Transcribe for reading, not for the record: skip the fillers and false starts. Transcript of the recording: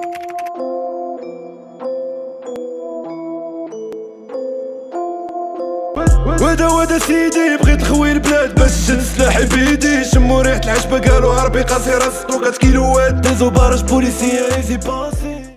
ودا سيدي بغيت نخوي البلاد باش شد سلاحي بيدي، شمو ريحة العشبة قالو عربي قاسي راس 3 كيلوات، دازو باراج بوليسية ايزي باس.